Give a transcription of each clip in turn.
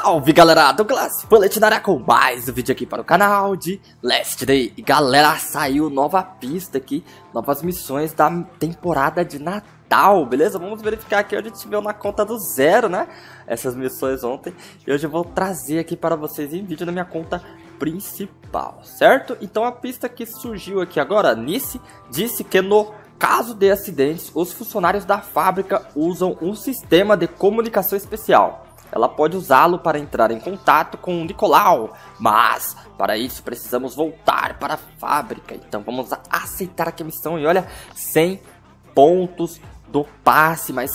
Salve galera, Douglas Bullet na área com mais um vídeo aqui para o canal de Last Day. E galera, saiu nova pista aqui, novas missões da temporada de Natal, beleza? Vamos verificar aqui, a gente viu na conta do zero, né? Essas missões ontem. E hoje eu vou trazer aqui para vocês em vídeo na minha conta principal, certo? Então a pista que surgiu aqui agora, Nice, disse que no caso de acidentes, os funcionários da fábrica usam um sistema de comunicação especial. Ela pode usá-lo para entrar em contato com o Nicolau, mas para isso precisamos voltar para a fábrica. Então vamos aceitar aqui a missão e olha, 100 pontos do passe, mais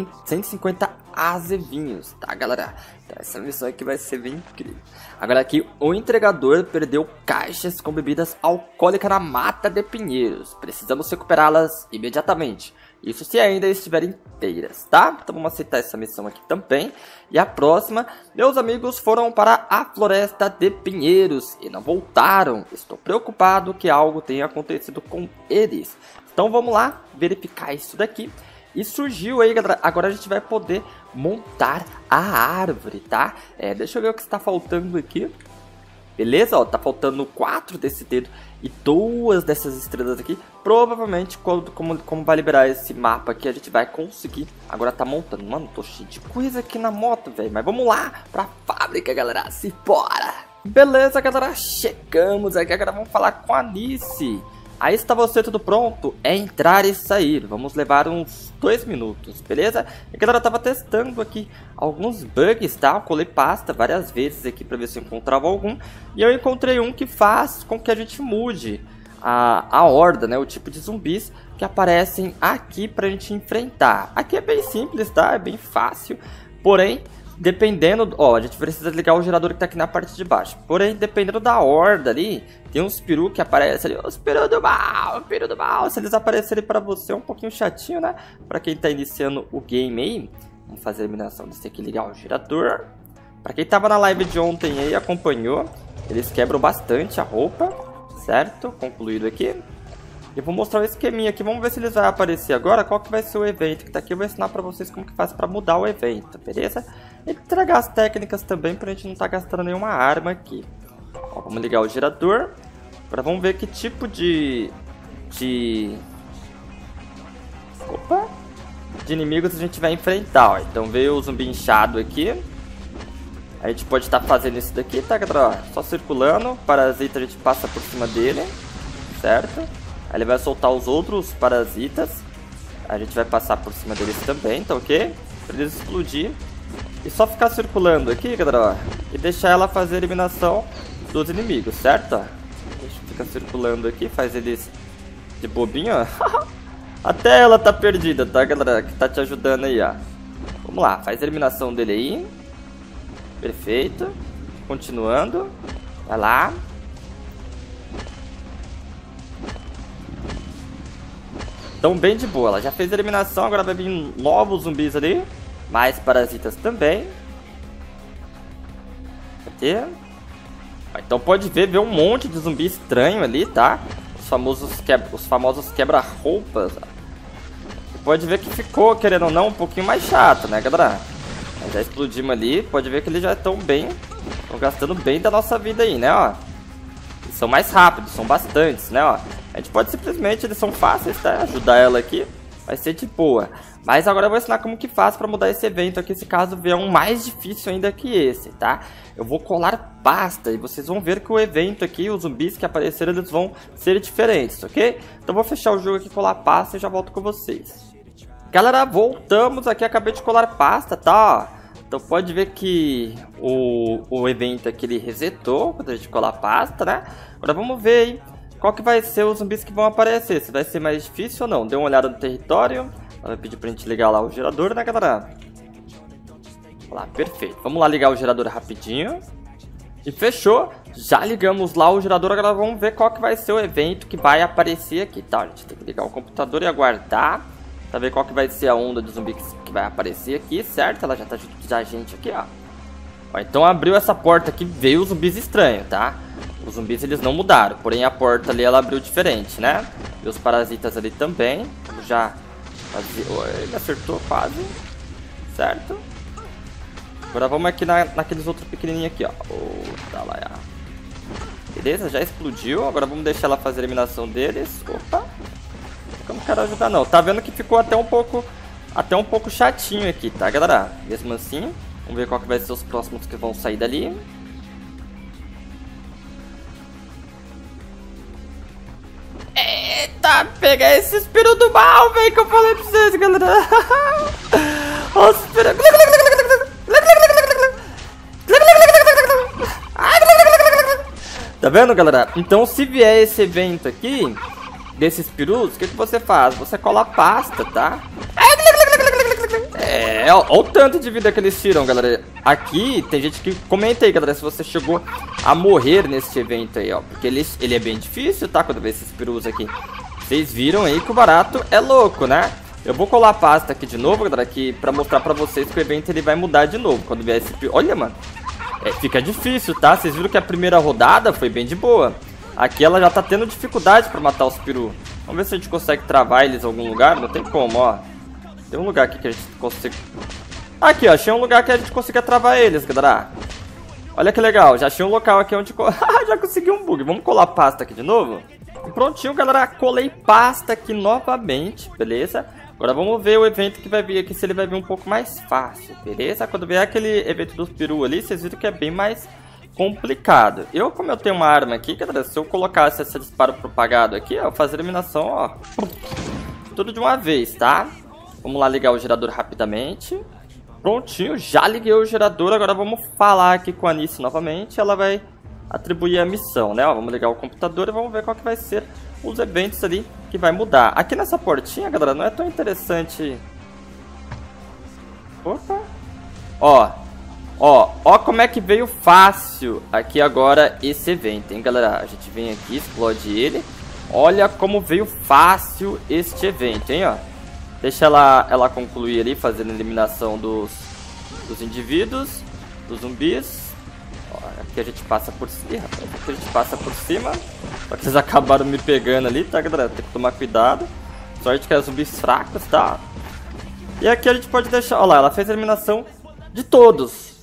150 azevinhos, tá galera? Então, essa missão aqui vai ser bem incrível. Agora aqui, o entregador perdeu caixas com bebidas alcoólicas na mata de pinheiros. Precisamos recuperá-las imediatamente. Isso se ainda estiverem inteiras, tá? Então vamos aceitar essa missão aqui também. E a próxima, meus amigos foram para a floresta de pinheiros e não voltaram. Estou preocupado que algo tenha acontecido com eles. Então vamos lá verificar isso daqui. E surgiu aí, galera, agora a gente vai poder montar a árvore, tá? Deixa eu ver o que está faltando aqui. Beleza, ó, tá faltando 4 desse dedo e 2 dessas estrelas aqui. Provavelmente, como vai liberar esse mapa aqui, a gente vai conseguir. Agora tá montando. Mano, tô cheio de coisa aqui na moto, velho. Mas vamos lá pra fábrica, galera. Se bora! Beleza, galera, chegamos aqui. Agora vamos falar com a Nice. Aí está você tudo pronto? É entrar e sair. Vamos levar uns 2 minutos, beleza? E galera, eu tava testando aqui alguns bugs, tá? Eu colei pasta várias vezes aqui pra ver se eu encontrava algum. E eu encontrei um que faz com que a gente mude a horda, né? O tipo de zumbis que aparecem aqui pra gente enfrentar. Aqui é bem simples, tá? É bem fácil. Porém, dependendo... Ó, a gente precisa ligar o gerador que tá aqui na parte de baixo. Porém, dependendo da horda ali, tem uns peru que aparecem ali. Os peru do mal, peru do mal. Se eles aparecerem pra você, é um pouquinho chatinho, né? Pra quem tá iniciando o game aí. Vamos fazer a eliminação desse aqui, ligar o gerador. Pra quem tava na live de ontem aí, acompanhou. Eles quebram bastante a roupa, certo? Concluído aqui. Eu vou mostrar o esqueminha aqui, vamos ver se eles vão aparecer agora. Qual que vai ser o evento que tá aqui, eu vou ensinar pra vocês como que faz pra mudar o evento, beleza? E entregar as técnicas também pra gente não tá gastando nenhuma arma aqui. Ó, vamos ligar o gerador. Agora vamos ver que tipo de inimigos a gente vai enfrentar, ó. Então veio o zumbi inchado aqui. A gente pode estar fazendo isso daqui, tá galera? Só circulando, parasita a gente passa por cima dele, certo? Aí ele vai soltar os outros parasitas. A gente vai passar por cima deles também, tá ok? Pra eles explodir. E só ficar circulando aqui, galera, ó, e deixar ela fazer a eliminação dos inimigos, certo? Deixa eu ficar circulando aqui, faz eles de bobinho, ó. Até ela tá perdida, tá, galera? Que tá te ajudando aí, ó. Vamos lá, faz a eliminação dele aí. Perfeito. Continuando. Vai lá. Então bem de boa, ela já fez a eliminação, agora vai vir novos zumbis ali. Mais parasitas também. Cadê? Então pode ver um monte de zumbi estranho ali, tá? Os famosos quebra-roupas. Pode ver que ficou, querendo ou não, um pouquinho mais chato, né, galera? Mas já explodimos ali, pode ver que eles já estão bem. Estão gastando bem da nossa vida aí, né, ó. Eles são mais rápidos, são bastantes, né, ó. A gente pode simplesmente, eles são fáceis, tá? Ajudar ela aqui, vai ser de boa. Mas agora eu vou ensinar como que faz pra mudar esse evento aqui, se caso vier um mais difícil ainda que esse, tá? Eu vou colar pasta e vocês vão ver que o evento aqui, os zumbis que apareceram, eles vão ser diferentes, ok? Então eu vou fechar o jogo aqui, colar pasta e já volto com vocês. Galera, voltamos aqui, acabei de colar pasta, tá? Então pode ver que o evento aqui, ele resetou quando a gente colar pasta, né? Agora vamos ver aí qual que vai ser os zumbis que vão aparecer, se vai ser mais difícil ou não. Dê uma olhada no território. Ela vai pedir pra gente ligar lá o gerador, né, galera? Lá, perfeito. Vamos lá ligar o gerador rapidinho. E fechou. Já ligamos lá o gerador. Agora vamos ver qual que vai ser o evento que vai aparecer aqui, tá? A gente tem que ligar o computador e aguardar pra ver qual que vai ser a onda de zumbi que vai aparecer aqui, certo? Ela já tá junto da gente aqui, ó. Ó, então abriu essa porta aqui, veio os zumbis estranhos, tá? Os zumbis eles não mudaram, porém a porta ali ela abriu diferente, né? E os parasitas ali também. Já... Ele acertou quase. Certo? Agora vamos aqui naqueles outros pequenininhos aqui, ó. Tá lá, beleza, já explodiu. Agora vamos deixar ela fazer a eliminação deles. Opa. Eu não quero ajudar não. Tá vendo que ficou até um pouco chatinho aqui, tá, galera? Mesmo assim, vamos ver qual que vai ser os próximos que vão sair dali. Eita, pegar esse peru do mal, velho, que eu falei pra vocês, galera. Os peru... Tá vendo, galera? Então, se vier esse evento aqui, desses perus, o que você faz? Você cola a pasta, tá? Ó o tanto de vida que eles tiram, galera. Aqui, tem gente que comenta aí, galera, se você chegou a morrer nesse evento aí, ó. Porque ele é bem difícil, tá? Quando vê esses perus aqui. Vocês viram aí que o barato é louco, né? Eu vou colar a pasta aqui de novo, galera, aqui pra mostrar pra vocês que o evento ele vai mudar de novo. Quando vier esse peru... Olha, mano. Fica difícil, tá? Vocês viram que a primeira rodada foi bem de boa. Aqui ela já tá tendo dificuldade pra matar os peru. Vamos ver se a gente consegue travar eles em algum lugar. Não tem como, ó. Tem um lugar aqui que a gente consegue... Aqui, ó. Achei um lugar que a gente consiga travar eles, galera. Olha que legal. Já achei um local aqui onde... Já consegui um bug. Vamos colar pasta aqui de novo? E prontinho, galera. Colei pasta aqui novamente, beleza? Agora vamos ver o evento que vai vir aqui, se ele vai vir um pouco mais fácil, beleza? Quando vier aquele evento dos peru ali, vocês viram que é bem mais complicado. Como eu tenho uma arma aqui, galera, se eu colocasse esse disparo propagado aqui, ó, fazer eliminação, ó, tudo de uma vez, tá? Vamos lá ligar o gerador rapidamente. Prontinho, já liguei o gerador, agora vamos falar aqui com a Anice novamente, ela vai atribuir a missão, né? Ó, vamos ligar o computador e vamos ver qual que vai ser os eventos ali que vai mudar. Aqui nessa portinha, galera, não é tão interessante. Opa. Ó como é que veio fácil aqui agora esse evento, hein, galera? A gente vem aqui, explode ele. Olha como veio fácil este evento, hein, ó. Deixa ela concluir ali, fazendo a eliminação dos indivíduos, dos zumbis. Aqui a gente passa por cima, rapaz. Aqui a gente passa por cima. Só que vocês acabaram me pegando ali, tá, galera? Tem que tomar cuidado. Sorte que é zumbis fracos, tá? E aqui a gente pode deixar... Olha lá, ela fez a eliminação de todos.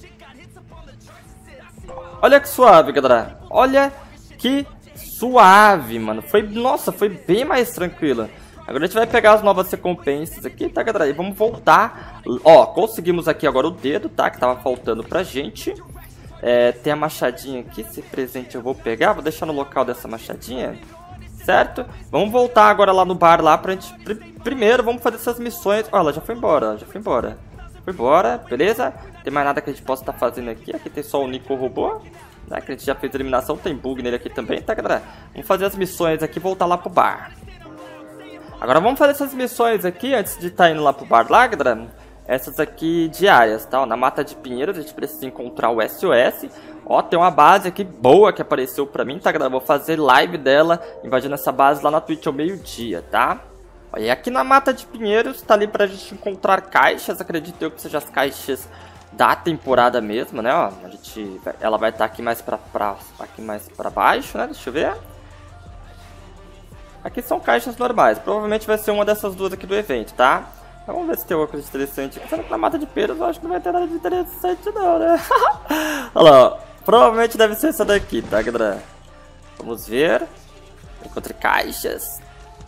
Olha que suave, galera. Olha que suave, mano. Nossa, foi bem mais tranquila. Agora a gente vai pegar as novas recompensas aqui, tá, galera? E vamos voltar. Ó, conseguimos aqui agora o dedo, tá? Que tava faltando pra gente. Tem a machadinha aqui, esse presente eu vou pegar, vou deixar no local dessa machadinha, certo? Vamos voltar agora lá no bar lá pra gente... Primeiro vamos fazer essas missões. Ó, ela já foi embora, Foi embora, beleza? Tem mais nada que a gente possa estar fazendo aqui. Aqui tem só o Nico Robô, né? Que a gente já fez a eliminação, tem bug nele aqui também, tá, galera? Vamos fazer as missões aqui e voltar lá pro bar. Agora vamos fazer essas missões aqui, antes de estar indo lá pro bar lá, galera. Essas aqui diárias, tá? Ó, na Mata de Pinheiros a gente precisa encontrar o SOS. Ó, tem uma base aqui boa que apareceu pra mim, tá, galera? Vou fazer live dela, invadindo essa base lá na Twitch ao meio-dia, tá? Ó, e aqui na Mata de Pinheiros tá ali pra gente encontrar caixas, acredito eu que sejam as caixas da temporada mesmo, né? Ó, ela vai estar aqui mais aqui mais pra baixo, né? Deixa eu ver. Aqui são caixas normais, provavelmente vai ser uma dessas duas aqui do evento, tá? Vamos ver se tem alguma coisa interessante. Sendo que na Mata de Pinheiros eu acho que não vai ter nada de interessante não, né? Olha lá, ó. Provavelmente deve ser essa daqui, tá, galera? Vamos ver. Encontre caixas.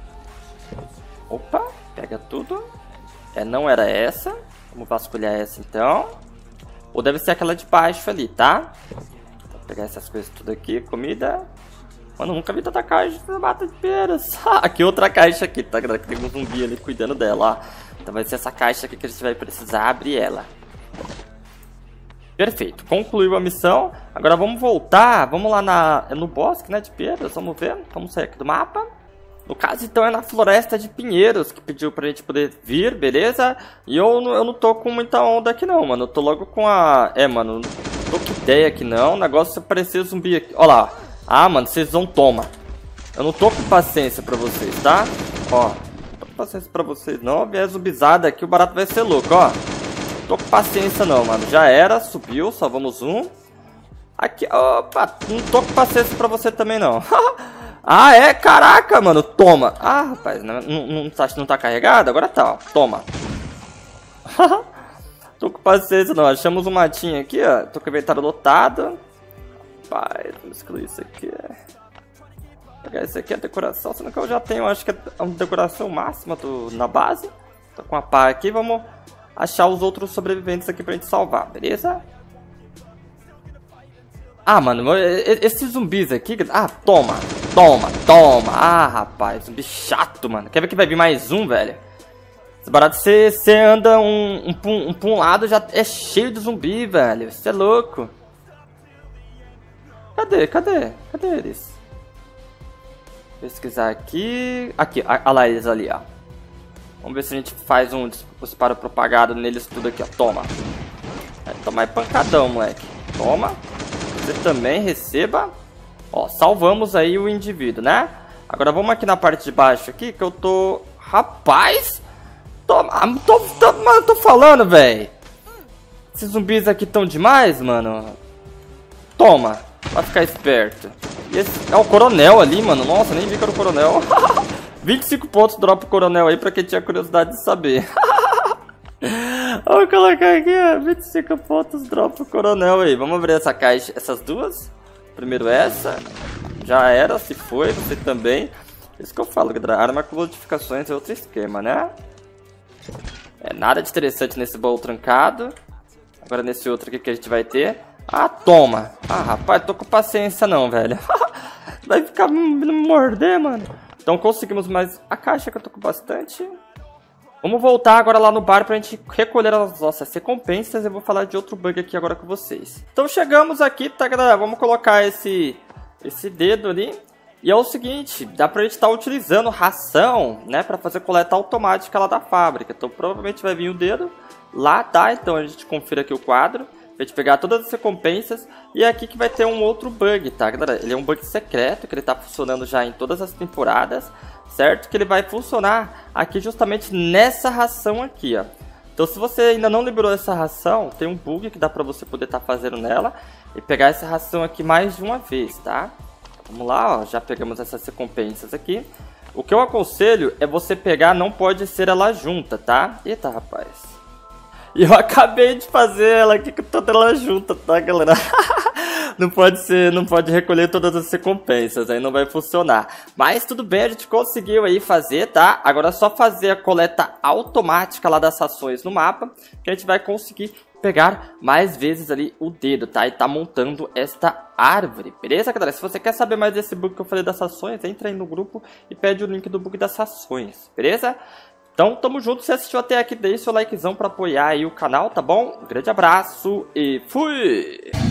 Opa, pega tudo. Não era essa. Vamos vasculhar essa então. Ou deve ser aquela de baixo ali, tá? Vou pegar essas coisas tudo aqui, comida. Mano, nunca vi tanta caixa na Mata de Pinheiros. Aqui outra caixa aqui, tá, galera? Que tem um zumbi ali cuidando dela, ó. Então vai ser essa caixa aqui que a gente vai precisar abrir ela. Perfeito, concluiu a missão. Agora vamos voltar, vamos lá no bosque, né, de Pinheiros, vamos ver. Vamos sair aqui do mapa. No caso, então, é na Floresta de Pinheiros que pediu pra gente poder vir, beleza? E eu não tô com muita onda aqui não, mano. Eu tô logo com a... mano, não tô com ideia aqui não. O negócio é parecer zumbi aqui. Ó lá. Ah, mano, vocês vão tomar. Eu não tô com paciência pra vocês, tá? Ó, não tô com paciência pra vocês não. Vier zumbizada aqui, o barato vai ser louco, ó. Não tô com paciência não, mano. Já era, subiu, salvamos um. Aqui, opa, não tô com paciência pra você também não. Ah, é? Caraca, mano, toma. Ah, rapaz, não tá carregado? Agora tá, ó, toma. Tô com paciência não. Achamos um matinho aqui, ó. Tô com o inventário lotado. Rapaz, vamos excluir isso aqui. Vou pegar esse aqui, a decoração. Sendo que eu já tenho, acho que é a decoração máxima na base. Tô com a pá aqui, vamos achar os outros sobreviventes aqui pra gente salvar, beleza? Ah, mano, esses zumbis aqui... Ah, toma, toma, toma. Ah, rapaz, zumbi chato, mano. Quer ver que vai vir mais um, velho? Esse barato, você anda pra um lado, já é cheio de zumbi, velho. Você é louco. Cadê eles? Pesquisar aqui. Aqui, olha lá eles ali, ó. Vamos ver se a gente faz um disparo propagado neles tudo aqui, ó. Toma. Vai tomar pancadão, moleque. Toma. Você também receba. Ó, salvamos aí o indivíduo, né? Agora vamos aqui na parte de baixo aqui, que eu tô... Rapaz! Mano, tô falando, velho. Esses zumbis aqui tão demais, mano. Toma. Vai ficar esperto. E esse é o coronel ali, mano. Nossa, nem vi que era o coronel. 25 pontos drop o coronel aí pra quem tinha curiosidade de saber. Vou colocar aqui, ó. 25 pontos drop o coronel aí. Vamos abrir essa caixa, essas duas. Primeiro essa. Já era, se foi, você também. Isso que eu falo, galera. Arma com modificações é outro esquema, né? É nada de interessante nesse baú trancado. Agora nesse outro aqui que a gente vai ter. Ah, toma. Ah, rapaz, tô com paciência não, velho. Vai ficar me morder, mano. Então conseguimos mais a caixa que eu tô com bastante. Vamos voltar agora lá no bar pra gente recolher as nossas recompensas. Eu vou falar de outro bug aqui agora com vocês. Então chegamos aqui, tá, galera? Vamos colocar esse dedo ali. E é o seguinte, dá pra gente estar utilizando ração, né, pra fazer coleta automática lá da fábrica. Então provavelmente vai vir o dedo lá, tá? Então a gente confira aqui o quadro, pra gente pegar todas as recompensas. E é aqui que vai ter um outro bug, tá, galera? Ele é um bug secreto, que ele tá funcionando já em todas as temporadas, certo? Que ele vai funcionar aqui justamente nessa ração aqui, ó. Então se você ainda não liberou essa ração, tem um bug que dá pra você poder estar fazendo nela e pegar essa ração aqui mais de uma vez, tá? Vamos lá, ó, já pegamos essas recompensas aqui. O que eu aconselho é você pegar, não pode ser ela junta, tá? Eita, rapaz. E eu acabei de fazer ela aqui com toda ela junta, tá, galera? Não pode ser, não pode recolher todas as recompensas, aí não vai funcionar. Mas tudo bem, a gente conseguiu aí fazer, tá? Agora é só fazer a coleta automática lá das ações no mapa, que a gente vai conseguir pegar mais vezes ali o dedo, tá? E tá montando esta árvore, beleza, galera? Se você quer saber mais desse bug que eu falei das ações, entra aí no grupo e pede o link do bug das ações, beleza? Então, tamo junto. Se assistiu até aqui, deixa o likezão pra apoiar aí o canal, tá bom? Um grande abraço e fui!